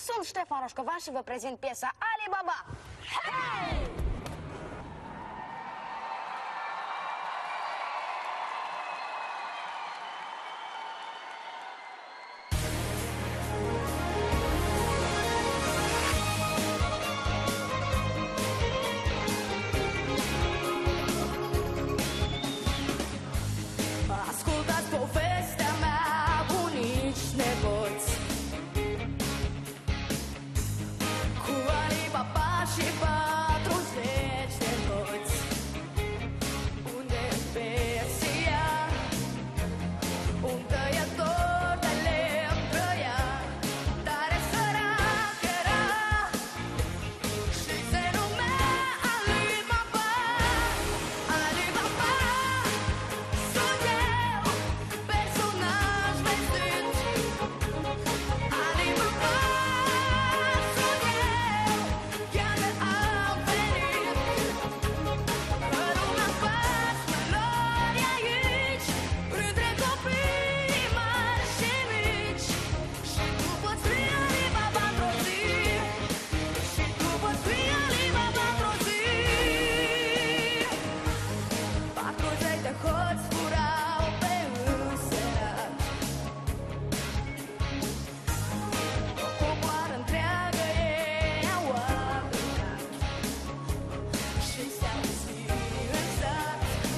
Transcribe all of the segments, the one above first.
Sunt Ștefan Roșcovan și vă prezint piesa Alibaba. Hei! Ascultați povestea mea, bunici, nepoți, cu Alibaba și 40 de hoți. Unde în Persia un tăiător de lemn trăia, tare sărac era și se numea Alibaba. Alibaba sunt eu, personaj vestit. Alibaba sunt eu, chiar de am venit. În lumea pasmelor aici, printre copii mari și mici. Și tu poți fi Alibaba într-o zi, și tu poți fi Alibaba într-o zi. 40 de hoți furau pe înserat, o comoară întreagă ei au adunat și s-au zis în sat: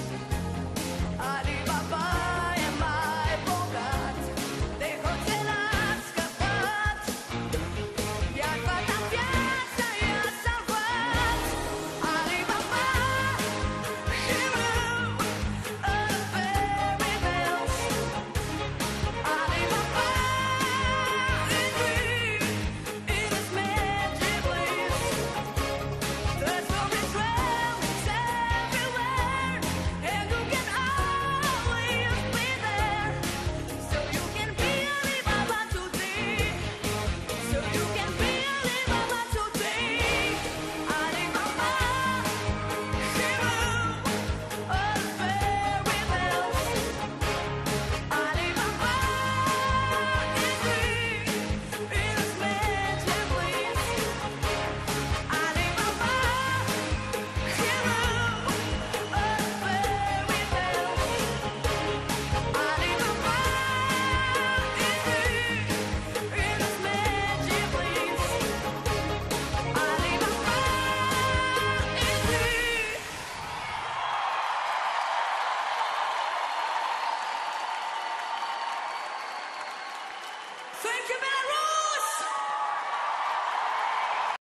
Alibaba e mai bogat de hoți l-a scăpat, iar fata viața i-a salvat. Alibaba, hero of fairy tales. Alibaba is free in his magic place. The story travels everywhere, and you can always be there. So you can be Alibaba today. So you can be Alibaba today. Alibaba, hero of fairy tales. Alibaba is free in his magic place. Alibaba, hero of fairy tales. Alibaba is free in his magic place. Alibaba is free. Thank you very